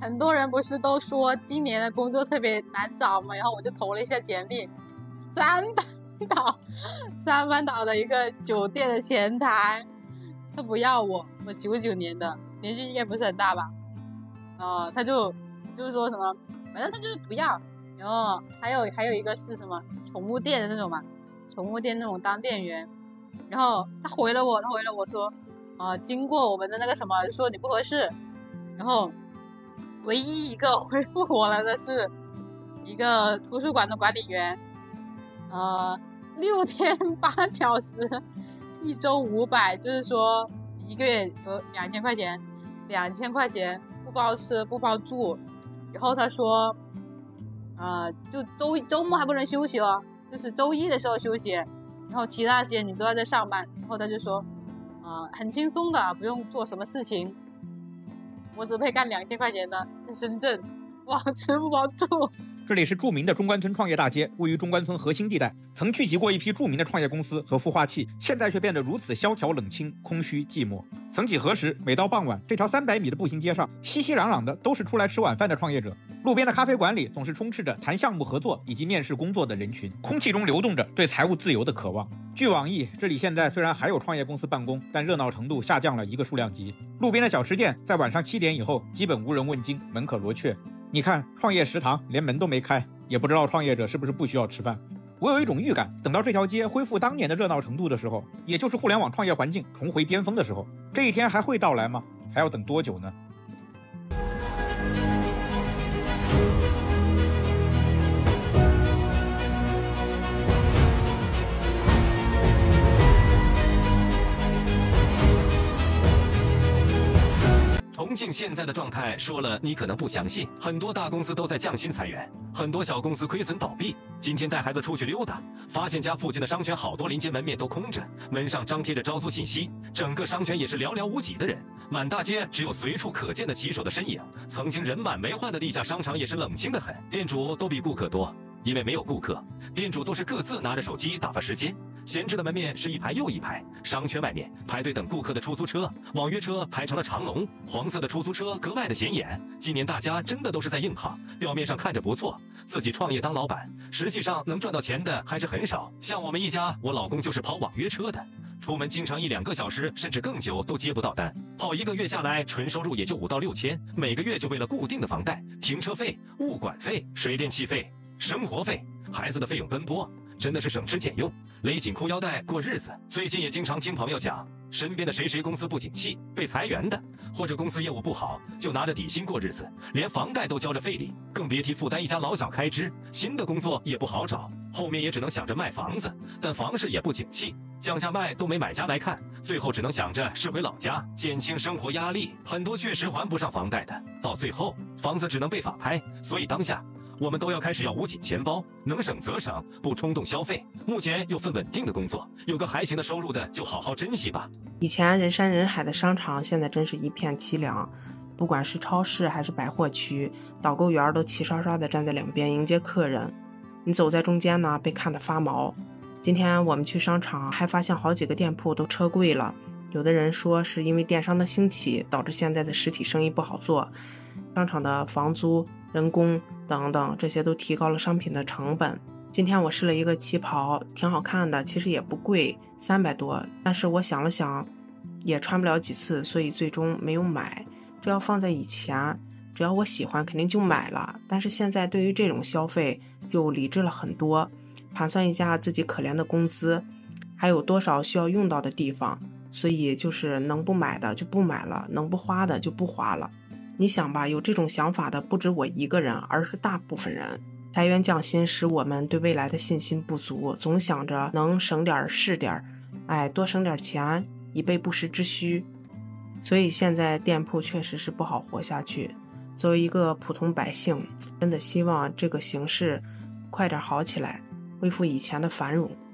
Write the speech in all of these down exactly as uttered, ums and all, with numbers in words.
很多人不是都说今年的工作特别难找嘛，然后我就投了一下简历，三班倒，三班倒的一个酒店的前台，他不要我，我九九年的，年纪应该不是很大吧？呃，他就就是说什么，反正他就是不要。然后还有还有一个是什么宠物店的那种嘛，宠物店那种当店员。然后他回了我，他回了我说，呃，经过我们的那个什么，说你不合适。然后唯一一个回复我了的是一个图书馆的管理员，呃，六天八小时，一周五百，就是说一个月有两千块钱，两千块钱不包吃不包住。然后他说，呃，就周周末还不能休息哦，就是周一的时候休息，然后其他时间你都要在上班。然后他就说，呃，很轻松的，不用做什么事情。我只配干两千块钱的，在深圳，哇，吃不饱住。 这里是著名的中关村创业大街，位于中关村核心地带，曾聚集过一批著名的创业公司和孵化器，现在却变得如此萧条冷清、空虚寂寞。曾几何时，每到傍晚，这条三百米的步行街上，熙熙攘攘的都是出来吃晚饭的创业者。路边的咖啡馆里总是充斥着谈项目合作以及面试工作的人群，空气中流动着对财务自由的渴望。据网易，这里现在虽然还有创业公司办公，但热闹程度下降了一个数量级。路边的小吃店在晚上七点以后基本无人问津，门可罗雀。你看，创业食堂连门都没开，也不知道创业者是不是不需要吃饭。我有一种预感，等到这条街恢复当年的热闹程度的时候，也就是互联网创业环境重回巅峰的时候，这一天还会到来吗？还要等多久呢？ 重庆现在的状态说了你可能不相信，很多大公司都在降薪裁员，很多小公司亏损倒闭。今天带孩子出去溜达，发现家附近的商圈好多临街门面都空着，门上张贴着招租信息，整个商圈也是寥寥无几的人，满大街只有随处可见的骑手的身影。曾经人满为患的地下商场也是冷清得很，店主都比顾客多，因为没有顾客，店主都是各自拿着手机打发时间。闲置的门面是一排又一排，商圈外面排队等顾客的出租车、网约车排成了长龙，黄色的出租车格外的显眼。今年大家真的都是在硬扛，表面上看着不错，自己创业当老板，实际上能赚到钱的还是很少。像我们一家，我老公就是跑网约车的，出门经常一两个小时甚至更久都接不到单，跑一个月下来纯收入也就五到六千，每个月就为了固定的房贷、停车费、物管费、水电气费、生活费、孩子的费用奔波，真的是省吃俭用，勒紧裤腰带过日子。最近也经常听朋友讲，身边的谁谁公司不景气被裁员的，或者公司业务不好就拿着底薪过日子，连房贷都交着费力，更别提负担一家老小开支。新的工作也不好找，后面也只能想着卖房子，但房市也不景气，降价卖都没买家来看，最后只能想着是回老家减轻生活压力。很多确实还不上房贷的，到最后房子只能被法拍。所以当下我们都要开始要捂紧钱包，能省则省，不冲动消费。目前有份稳定的工作，有个还行的收入的，就好好珍惜吧。 以前人山人海的商场，现在真是一片凄凉。不管是超市还是百货区，导购员都齐刷刷地站在两边迎接客人。你走在中间呢，被看得发毛。今天我们去商场，还发现好几个店铺都车贵了。有的人说是因为电商的兴起，导致现在的实体生意不好做，商场的房租、人工等等，这些都提高了商品的成本。今天我试了一个旗袍，挺好看的，其实也不贵，三百多。但是我想了想，也穿不了几次，所以最终没有买。这要放在以前，只要我喜欢，肯定就买了。但是现在对于这种消费，就理智了很多，盘算一下自己可怜的工资，还有多少需要用到的地方，所以就是能不买的就不买了，能不花的就不花了。你想吧，有这种想法的不止我一个人，而是大部分人。裁员降薪使我们对未来的信心不足，总想着能省点是点，哎，多省点钱以备不时之需。所以现在店铺确实是不好活下去。作为一个普通百姓，真的希望这个形势快点好起来，恢复以前的繁荣。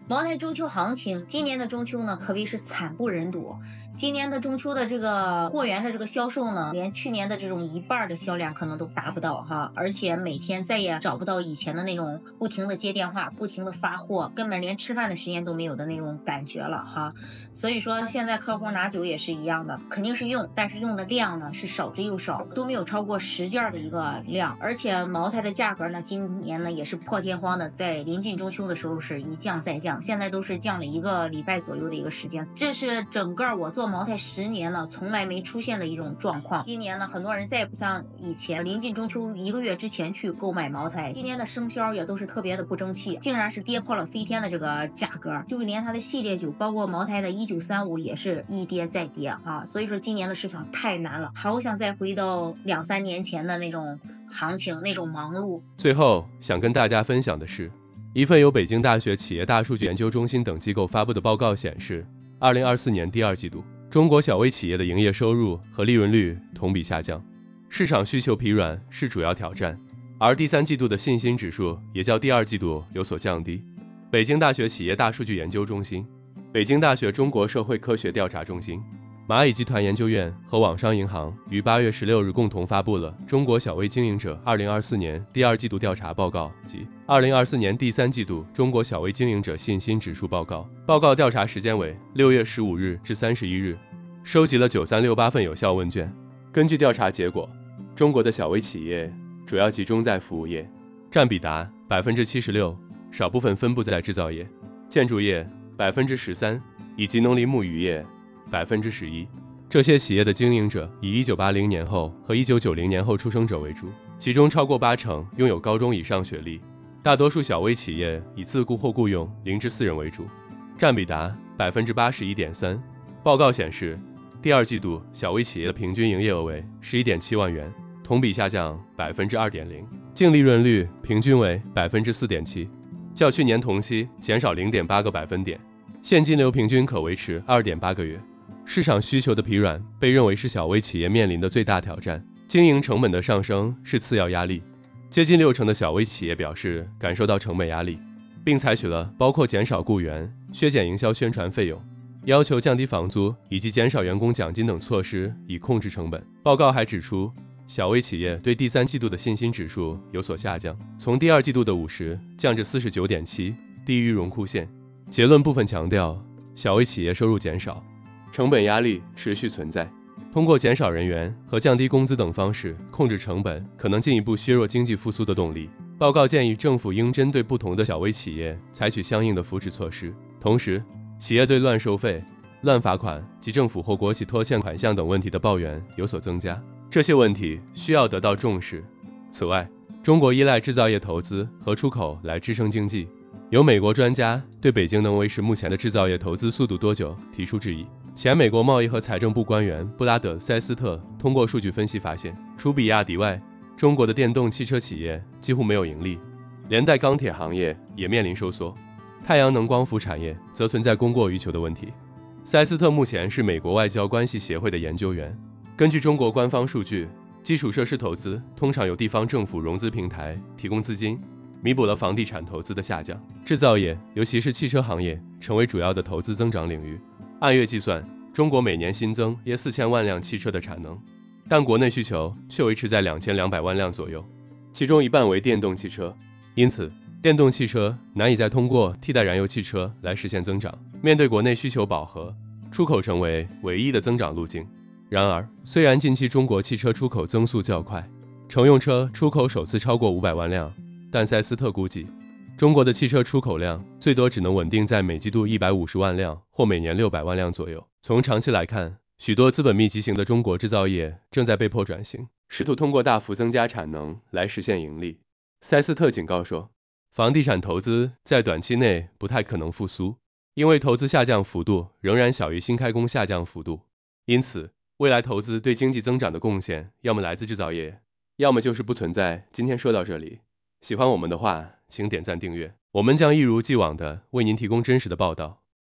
茅台中秋行情，今年的中秋呢，可谓是惨不忍睹。今年的中秋的这个货源的这个销售呢，连去年的这种一半的销量可能都达不到哈，而且每天再也找不到以前的那种不停的接电话、不停的发货，根本连吃饭的时间都没有的那种感觉了哈。所以说现在客户拿酒也是一样的，肯定是用，但是用的量呢是少之又少，都没有超过十件的一个量。而且茅台的价格呢，今年呢也是破天荒的，在临近中秋的时候是一降再降，现在都是降了一个礼拜左右的一个时间，这是整个我做茅台十年了从来没出现的一种状况。今年呢，很多人再也不像以前临近中秋一个月之前去购买茅台，今年的生销也都是特别的不争气，竟然是跌破了飞天的这个价格，就连它的系列酒，包括茅台的一九三五也是一跌再跌啊。所以说今年的市场太难了，好想再回到两三年前的那种行情，那种忙碌。 最后想跟大家分享的是，一份由北京大学企业大数据研究中心等机构发布的报告显示，二零二四年第二季度，中国小微企业的营业收入和利润率同比下降，市场需求疲软是主要挑战，而第三季度的信心指数也较第二季度有所降低。北京大学企业大数据研究中心、北京大学中国社会科学调查中心、蚂蚁集团研究院和网商银行于八月十六日共同发布了《中国小微经营者二零二四年第二季度调查报告》及《二零二四年第三季度中国小微经营者信心指数报告》。报告调查时间为六月十五日至三十一日，收集了九三六八份有效问卷。根据调查结果，中国的小微企业主要集中在服务业，占比达 百分之七十六， 少部分分布在制造业、建筑业 百分之十三， 以及农林牧渔业 百分之十一。这些企业的经营者以一九八零年后和一九九零年后出生者为主，其中超过八成拥有高中以上学历。大多数小微企业以自雇或雇佣零至四人为主，占比达 百分之八十一点三。 报告显示，第二季度小微企业的平均营业额为 十一点七万元，同比下降 百分之二点零， 净利润率平均为 百分之四点七， 较去年同期减少 零点八个百分点，现金流平均可维持 二点八个月。市场需求的疲软被认为是小微企业面临的最大挑战，经营成本的上升是次要压力。接近六成的小微企业表示感受到成本压力，并采取了包括减少雇员、削减营销宣传费用、要求降低房租以及减少员工奖金等措施以控制成本。报告还指出，小微企业对第三季度的信心指数有所下降，从第二季度的五十降至 四十九点七， 低于荣枯线。结论部分强调，小微企业收入减少，成本压力持续存在，通过减少人员和降低工资等方式控制成本，可能进一步削弱经济复苏的动力。报告建议政府应针对不同的小微企业采取相应的扶持措施，同时，企业对乱收费、乱罚款及政府或国企拖欠款项等问题的抱怨有所增加，这些问题需要得到重视。此外，中国依赖制造业投资和出口来支撑经济。有美国专家对北京能维持目前的制造业投资速度多久提出质疑。前美国贸易和财政部官员布拉德·塞斯特通过数据分析发现，除比亚迪外，中国的电动汽车企业几乎没有盈利，连带钢铁行业也面临收缩，太阳能光伏产业则存在供过于求的问题。塞斯特目前是美国外交关系协会的研究员。根据中国官方数据，基础设施投资通常由地方政府融资平台提供资金，弥补了房地产投资的下降。制造业，尤其是汽车行业，成为主要的投资增长领域。按月计算，中国每年新增约四千万辆汽车的产能，但国内需求却维持在两千两百万辆左右，其中一半为电动汽车。因此，电动汽车难以再通过替代燃油汽车来实现增长。面对国内需求饱和，出口成为唯一的增长路径。然而，虽然近期中国汽车出口增速较快，乘用车出口首次超过五百万辆，但塞斯特估计，中国的汽车出口量最多只能稳定在每季度一百五十万辆或每年六百万辆左右。从长期来看，许多资本密集型的中国制造业正在被迫转型，试图通过大幅增加产能来实现盈利。塞斯特警告说，房地产投资在短期内不太可能复苏，因为投资下降幅度仍然小于新开工下降幅度。因此，未来投资对经济增长的贡献要么来自制造业，要么就是不存在。今天说到这里，喜欢我们的话，请点赞订阅，我们将一如既往的为您提供真实的报道。